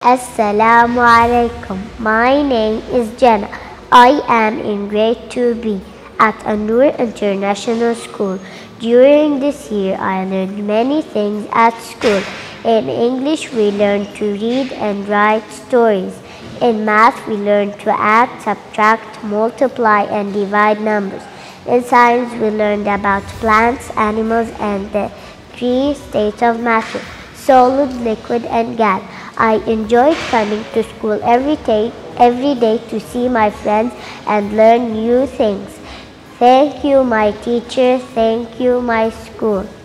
Assalamu alaikum. My name is Jenna. I am in grade 2B at Al-Noor International School. During this year, I learned many things at school. In English, we learned to read and write stories. In math, we learned to add, subtract, multiply, and divide numbers. In science, we learned about plants, animals, and the three states of matter: solid, liquid, and gas. I enjoyed coming to school every day to see my friends and learn new things. Thank you, my teacher. Thank you, my school.